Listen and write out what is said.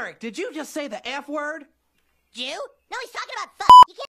Eric, did you just say the F word? Jew? No, he's talking about fuck. You can't